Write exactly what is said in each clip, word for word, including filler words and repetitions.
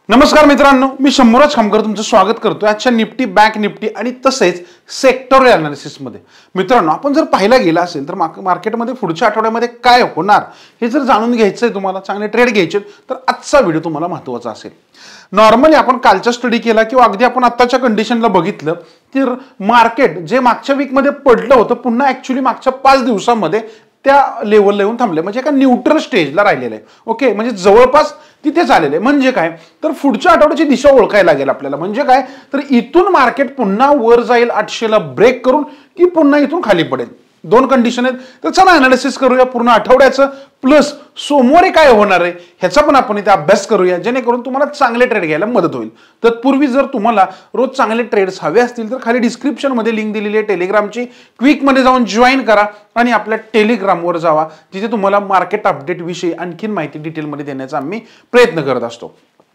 नमस्कार मित्रांनो, मी शंभूराज खामकर तुमचं स्वागत करतोय आजच्या निफ्टी बँक निफ्टी आणि तसेच सेक्टोरियल अनालिसिस मध्ये। मित्रांनो, आपण जर पाहिला गेला असेल तर मार्केटमध्ये पुढच्या आठवड्यामध्ये काय होणार हे जर जाणून घ्यायचंय, तुम्हाला चांगले ट्रेड घ्यायचे तर आजचा व्हिडिओ तुम्हाला महत्त्वाचा असेल। नॉर्मली आपण कालचा स्टडी केला किंवा अगदी आपण आत्ताच्या कंडिशनला बघितलं तर मार्केट जे मागच्या वीक मध्ये पडलं होतं पुन्हा ऍक्च्युअली मागच्या पाच दिवसांमध्ये त्या लेवलला येऊन थांबले, म्हणजे एका न्यूट्रल स्टेजला राहिलेलं आहे। ओके, म्हणजे जवळपास तिथेच आलेले। म्हणजे काय तर पुढच्या आठवड्याची दिशा ओळखायला लागेल आपल्याला। म्हणजे काय तर इथून मार्केट पुन्हा वर जाईल आठशे ला ब्रेक करून की पुन्हा इथून खाली पडेल, दोन कंडिशन आहेत। तर चला अनालिसिस करूया पूर्ण आठवड्याचं, प्लस सोमवारी काय होणार आहे ह्याचा पण आपण इथे अभ्यास करूया, जेणेकरून तुम्हाला चांगले ट्रेड घ्यायला मदत होईल। तत्पूर्वी जर तुम्हाला रोज चांगले ट्रेड्स हवे असतील तर खाली डिस्क्रिप्शन मध्ये लिंक दिलेली आहे टेलिग्रामची, क्विक मध्ये जाऊन जॉईन करा आणि आपल्या टेलिग्रामवर जावा, जिथे तुम्हाला मार्केट अपडेट विषयी आणखीन माहिती डिटेल मध्ये देण्याचा आम्ही प्रयत्न करत असतो।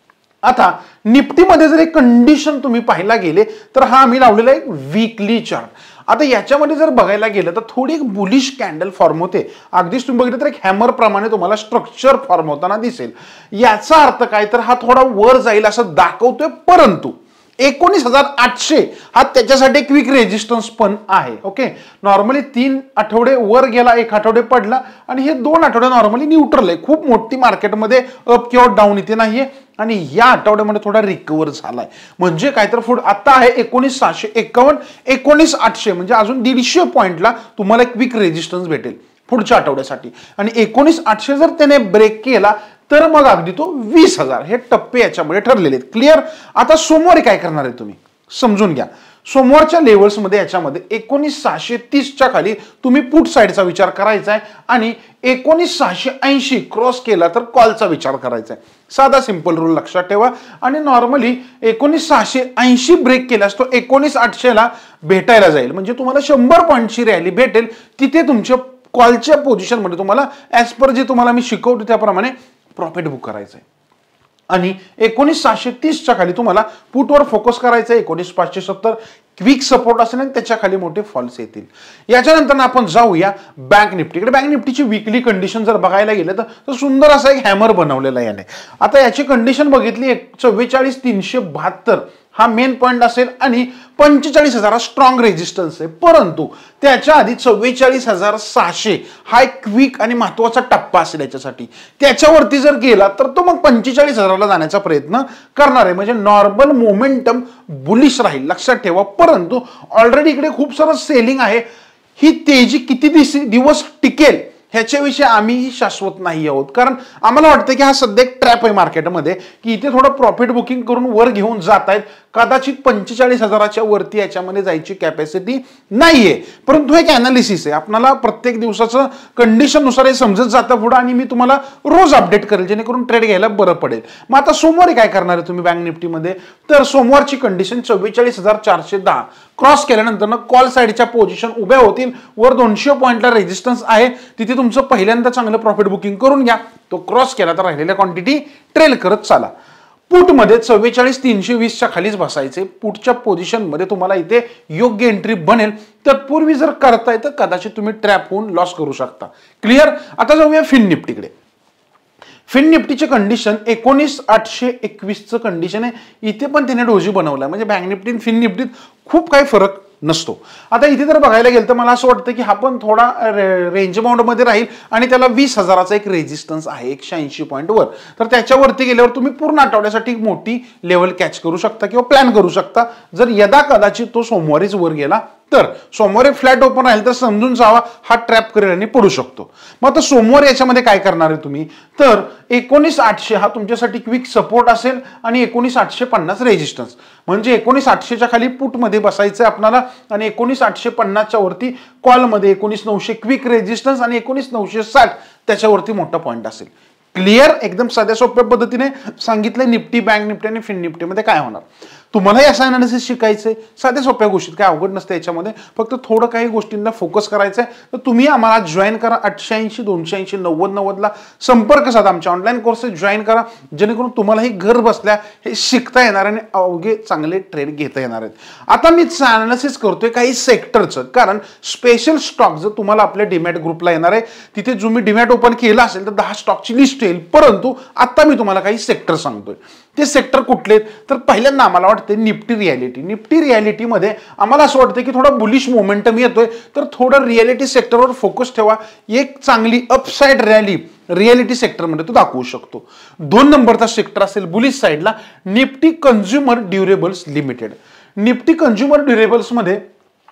आता निफ्टी मध्ये जर एक कंडिशन तुम्ही पाहायला गेले तर हा आम्ही लावलेला एक वीकली चार्ट। आता याच्यामध्ये जर बघायला गेलं तर थोडी एक बुलिश कॅन्डल फॉर्म होते, अगदीच तुम्ही बघितलं तर एक हॅमर प्रमाणे तुम्हाला स्ट्रक्चर फॉर्म होताना दिसेल। याचा अर्थ काय तर हा थोडा वर जाईल असं दाखवतोय, परंतु एकोणीस हजार आठशे हा त्याच्यासाठी क्विक रेजिस्टन्स पण आहे। ओके, नॉर्मली तीन आठवडे वर गेला, एक आठवडे पडला आणि हे दोन आठवडे नॉर्मली न्यूट्रल आहे, खूप मोठी मार्केटमध्ये अप किंवा डाऊन इथे नाहीये आणि या आठवड्यामध्ये थोडा रिकवर झालाय। म्हणजे काय तर पुढे आता आहे एकोणीस सहाशे एक्कावन्न एकोणीस आठशे, म्हणजे अजून दीडशे पॉइंटला तुम्हाला क्विक रेजिस्टन्स भेटेल पुढच्या आठवड्यासाठी। आणि एकोणीस आठशे जर त्याने ब्रेक केला तर मग अगदी तो वीस हजार हे टप्पे याच्यामध्ये ठरलेले आहेत। क्लिअर? आता सोमवारी काय करणार आहे तुम्ही समजून घ्या। सोमवारच्या लेवल्स मध्ये याच्यामध्ये एकोणीस सहाशे तीस च्या खाली तुम्ही पुट साइडचा विचार करायचा आहे आणि एकोणीस सहाशे ऐंशी क्रॉस केला तर कॉलचा विचार करायचा आहे। साधा सिंपल रूल लक्षात ठेवा। आणि नॉर्मली एकोणीस सहाशे ऐंशी ब्रेक केल्यास तो एकोणीस आठशे ला भेटायला जाईल, म्हणजे तुम्हाला शंभर पॉईंटची रॅली भेटेल। तिथे तुमच्या कॉलच्या पोझिशन मध्ये तुम्हाला ऍज पर जे तुम्हाला मी शिकवतो त्याप्रमाणे प्रॉफिट बुक करायचं आहे। आणि एकोणीस सहाशे तीस च्या खाली तुम्हाला पुटवर फोकस करायचं आहे। एकोणीस पाचशे सत्तर क्विक सपोर्ट असेल आणि त्याच्या खाली मोठे फॉल्स येतील। याच्यानंतर आपण जाऊया बँक निफ्टीकडे। बँक निफ्टीची वीकली कंडिशन जर बघायला गेलं तर सुंदर असा एक हॅमर बनवलेला आहे याने। आता याची कंडिशन बघितली चव्वेचाळीस तीनशे बहात्तर हा मेन पॉइंट असेल आणि पंचेचाळीस हजार स्ट्रॉंग रेजिस्टन्स आहे, परंतु त्याच्या आधी चव्वेचाळीस हजार सहाशे हा एक क्विक आणि महत्वाचा टप्पा असेल याच्यासाठी। त्याच्यावरती जर गेला तर तो मग पंचेचाळीस हजारला जाण्याचा प्रयत्न करणार आहे, म्हणजे नॉर्मल मोमेंटम बुलिश राहील लक्षात ठेवा। परंतु ऑलरेडी इकडे खूप सारं सेलिंग आहे, ही तेजी किती दिवस टिकेल ह्याच्याविषयी आम्ही शाश्वत नाही आहोत, कारण आम्हाला वाटतं की हा सध्या एक ट्रॅप आहे मार्केटमध्ये की इथे थोडं प्रॉफिट बुकिंग करून वर घेऊन जात आहेत। कदाचित पंचेचाळीस हजाराच्या वरती याच्यामध्ये जायची कॅपॅसिटी नाहीये, परंतु एक अनालिसिस आहे, आपल्याला प्रत्येक दिवसाचं कंडिशन नुसार हे समजत जातं पुढे आणि मी तुम्हाला रोज अपडेट करेल जेणेकरून ट्रेड घ्यायला बरं पडेल। मग आता सोमवारी काय करणार आहे तुम्ही बँक निफ्टीमध्ये, तर सोमवारची कंडिशन चव्वेचाळीस हजार चारशे दहा क्रॉस केल्यानंतर कॉल साइडच्या पोझिशन उभ्या होतील। वर दोनशे पॉइंटला रेजिस्टन्स आहे, तिथे तुमचं पहिल्यांदा चांगलं प्रॉफिट बुकिंग करून घ्या। तो क्रॉस केला तर राहिलेल्या क्वांटिटी ट्रेल करत चाला। पुट मध्ये चव्वेचाळीस तीनशे वीस च्या खालीच बसायचे, पुटच्या पोझिशन मध्ये तुम्हाला इथे योग्य एंट्री बनेल। तत्पूर्वी जर करताय तर कदाचित तुम्ही ट्रॅप होऊन लॉस करू शकता। क्लिअर? आता जाऊया फिन निफ्टीकडे। फिन निफ्टीचे कंडिशन एकोणीस आठशे एकवीस चं कंडिशन आहे, इथे पण त्याने डोजी बनवला, म्हणजे बँक निफ्टी फिन निफ्टीत खूप काही फरक नसतो। आता इथे जर बघायला गेलं तर मला असं वाटतं की हा पण थोडा रेंज बाउंड मध्ये राहील आणि त्याला वीस हजाराचा एक रेजिस्टन्स आहे एकशे ऐंशी पॉईंट वर, तर त्याच्यावरती गेल्यावर तुम्ही पूर्ण आठवड्यासाठी मोठी लेवल कॅच करू शकता किंवा प्लॅन करू शकता। जर यदा कदाचित तो सोमवारीच वर गेला तर सोमवारी फ्लॅट ओपन राहील तर समजून जावा हा ट्रॅप करेल आणि पडू शकतो। मग आता सोमवार याच्यामध्ये काय करणार आहे तुम्ही, तर एकोणीस आठशे हा तुमच्यासाठी क्विक सपोर्ट असेल आणि एकोणीस आठशे पन्नास रेजिस्टन्स, म्हणजे एकोणीस आठशेच्या खाली पुट मध्ये बसायचं आहे आपल्याला आणि एकोणीस आठशे पन्नासच्या वरती कॉल मध्ये एकोणीस नऊशे क्विक रेजिस्टन्स आणि एकोणीस नऊशे साठ त्याच्यावरती मोठा पॉइंट असेल। क्लिअर? एकदम साध्या सोप्या पद्धतीने सांगितलंय निफ्टी बँक निफ्टी आणि फिन निफ्टीमध्ये काय होणार। तुम्हालाही असं अनालिसिस शिकायचंय, साध्या सोप्या गोष्टीत काय अवघड नसते याच्यामध्ये, फक्त थोडं काही गोष्टींना फोकस करायचं आहे, तर तुम्ही आम्हाला जॉईन करा. आठशे ऐंशी दोनशे ऐंशी नव्वद नव्वदला संपर्क साधा, आमच्या ऑनलाईन कोर्सेस जॉईन करा, जेणेकरून तुम्हालाही घर बसल्या हे शिकता येणार आणि अवघे चांगले ट्रेड घेता येणार आहेत. आता मी अनालिसिस करतोय काही सेक्टरचं, कारण स्पेशल स्टॉक जर तुम्हाला आपल्या डीमॅट ग्रुपला येणार आहे, तिथे जो मी डीमॅट ओपन केला असेल तर दहा स्टॉकची लिस्ट येईल. परंतु आता मी तुम्हाला काही सेक्टर सांगतोय. ते सेक्टर कुठले, तर पहिल्यांदा आम्हाला वाटते निफ्टी रियालिटी. निफ्टी रियालिटीमध्ये आम्हाला असं वाटतं की थोडा बुलिश मोमेंटम येतोय, तर थोडं रियालिटी सेक्टरवर फोकस ठेवा. एक चांगली अपसाइड रॅली रियालिटी सेक्टरमध्ये तो दाखवू शकतो. दोन नंबरचा सेक्टर असेल बुलिश साईडला Nifty consumer durables limited. Nifty consumer durables मध्ये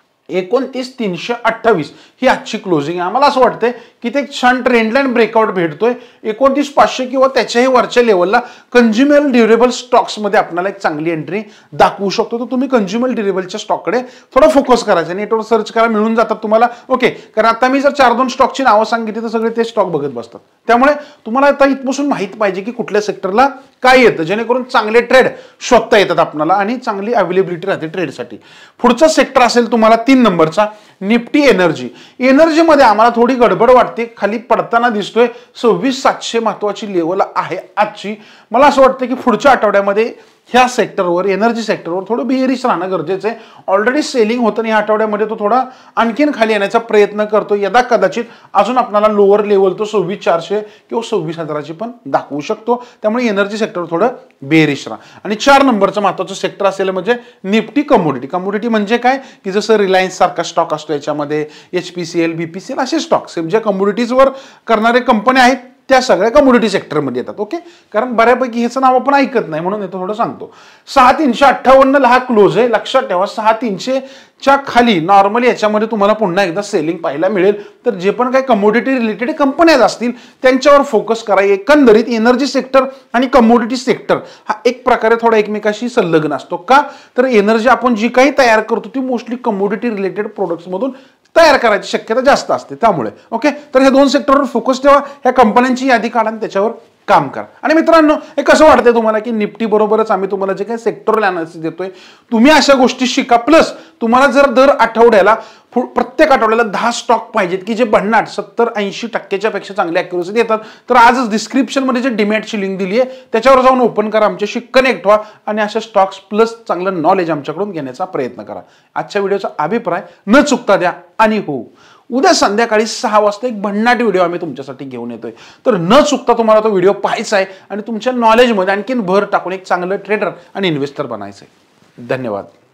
एकोणतीस तीनशे अठ्ठावीस ही आजची क्लोजिंग आहे. आम्हाला असं वाटतंय की ते एक छान ट्रेंडलाईन ब्रेकआउट भेटतोय. एकोणतीस पाचशे किंवा त्याच्याही वरच्या लेवलला कंझ्युमर ड्युरेबल स्टॉक्समध्ये आपल्याला एक चांगली एंट्री दाखवू शकतो. तर तुम्ही कंझ्युमर ड्युरेबलच्या स्टॉककडे थोडा फोकस करायचा. नेटवर सर्च करा, मिळून जातात तुम्हाला. ओके, कारण आता मी जर चार दोन स्टॉकची नावं सांगितली तर सगळे ते स्टॉक बघत बसतात. त्यामुळे तुम्हाला आता इथपासून माहित पाहिजे की कुठल्या सेक्टरला काय येतं, जेणेकरून चांगले ट्रेड शोधता येतात आपल्याला आणि चांगली अवेलेबिलिटी राहते ट्रेडसाठी. पुढचा सेक्टर असेल तुम्हाला तीन नंबरचा निफ्टी एनर्जी. एनर्जी मध्ये आम्हाला थोडी गडबड वाटते, खाली पडताना दिसतोय. सव्वीस सातशे महत्वाची लेवल आहे आजची. मला असं वाटतं की पुढच्या आठवड्यामध्ये ह्या सेक्टरवर एनर्जी सेक्टरवर थोडं बिअरिश राहणं गरजेचं आहे. ऑलरेडी सेलिंग होतं आणि या आठवड्यामध्ये तो थोडा आणखीन खाली येण्याचा प्रयत्न करतो. यदा कदाचित अजून आपल्याला लोअर लेवल तो सव्वीस चारशे किंवा सव्वीस हजाराची पण दाखवू शकतो. त्यामुळे एनर्जी सेक्टर थोडं बेअरिश राहा. आणि चार नंबरचं महत्वाचं सेक्टर असेल म्हणजे निफ्टी कमोडिटी. कमोडिटी म्हणजे काय की जसं रिलायन्स सारखा स्टॉक असतो, याच्यामध्ये एचपीसीएल बीपीसीएल असे स्टॉक्स जे कमोडिटीजवर करणारे कंपन्या आहेत त्या सगळ्या कमोडिटी सेक्टरमध्ये येतात. ओके, कारण बऱ्यापैकी ह्याचं नाव आपण ऐकत नाही म्हणून येतो थोडं सांगतो. सहा तीनशे अठ्ठावन्न हा क्लोज आहे. लक्षात ठेवा, सहा तीनशे च्या खाली नॉर्मली याच्यामध्ये तुम्हाला पुन्हा एकदा सेलिंग पाहायला मिळेल. तर जे पण काही कमोडिटी रिलेटेड कंपन्या असतील त्यांच्यावर फोकस करा. एकंदरीत एनर्जी सेक्टर आणि कमोडिटी सेक्टर हा एक प्रकारे थोडा एकमेकाशी संलग्न असतो. का तर एनर्जी आपण जी काही तयार करतो ती मोस्टली कमोडिटी रिलेटेड प्रोडक्ट्स मधून तयार करायची शक्यता जास्त असते. त्यामुळे ओके, तर हे दोन सेक्टरवर फोकस ठेवा. ह्या कंपन्यांची यादी काढा आणि त्याच्यावर काम करा. आणि मित्रांनो, हे कसं वाटतंय तुम्हाला की निफ्टी बरोबरच आम्ही तुम्हाला जे काही सेक्टरल अनालिसिस देतोय, तुम्ही अशा गोष्टी शिका. प्लस तुम्हाला जर दर आठवड्याला प्रत्येक आठवड्याला दहा स्टॉक पाहिजेत की जे भन्नाट सत्तर ऐंशी टक्क्याच्या पेक्षा चांगली अॅक्युरेसी देतात, तर आजच डिस्क्रिप्शन मध्ये जे डीमॅटची लिंक दिली आहे त्याच्यावर जाऊन ओपन करा, आमच्याशी कनेक्ट व्हा आणि अशा स्टॉक्स प्लस चांगलं नॉलेज आमच्याकडून घेण्याचा प्रयत्न करा. आजच्या व्हिडिओचा अभिप्राय न चुकता द्या. आणि हो, उद्या संध्याकाळी सहा वाजता एक भन्नाट व्हिडिओ आम्ही तुमच्यासाठी घेऊन येतोय. तर न चुकता तुम्हाला तो व्हिडिओ पाहायचा आहे आणि तुमच्या नॉलेजमध्ये आणखीन भर टाकून एक चांगलं ट्रेडर आणि इन्व्हेस्टर बनायचं आहे. धन्यवाद.